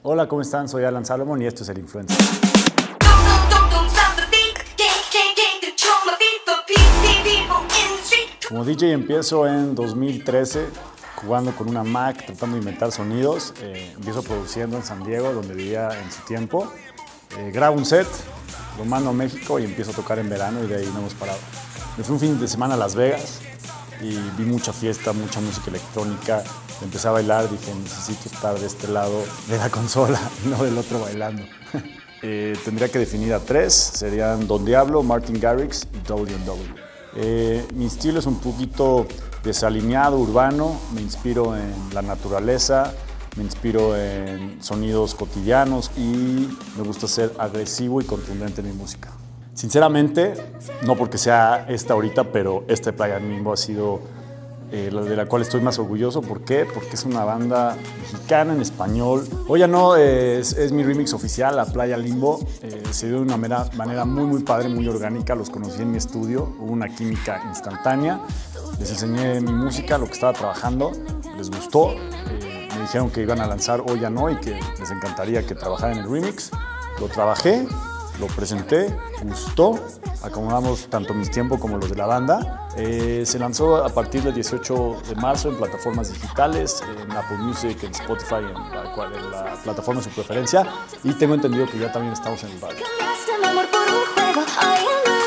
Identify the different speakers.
Speaker 1: Hola, ¿cómo están? Soy Alan Salomón y esto es El Influencer. Como DJ empiezo en 2013 jugando con una Mac, tratando de inventar sonidos. Empiezo produciendo en San Diego, donde vivía en su tiempo. Grabo un set, lo mando a México y empiezo a tocar en verano y de ahí no hemos parado. Me fui un fin de semana a Las Vegas y vi mucha fiesta, mucha música electrónica. Empecé a bailar, dije, necesito estar de este lado de la consola y no del otro bailando. Tendría que definir a tres, serían Don Diablo, Martin Garrix y W&W. Mi estilo es un poquito desalineado, urbano, me inspiro en la naturaleza, me inspiro en sonidos cotidianos y me gusta ser agresivo y contundente en mi música. Sinceramente, no porque sea esta ahorita, pero esta de Playa Limbo ha sido la de la cual estoy más orgulloso. ¿Por qué? Porque es una banda mexicana en español. Hoy ya no, es mi remix oficial a Playa Limbo. Se dio de una manera muy padre, muy orgánica. Los conocí en mi estudio, hubo una química instantánea. Les enseñé mi música, lo que estaba trabajando, les gustó. Me dijeron que iban a lanzar Hoy ya no y que les encantaría que trabajara en el remix. Lo trabajé, lo presenté, gustó, acomodamos tanto mis tiempos como los de la banda. Se lanzó a partir del 18 de marzo en plataformas digitales, en Apple Music, en Spotify, en la plataforma de su preferencia. Y tengo entendido que ya también estamos en el radio.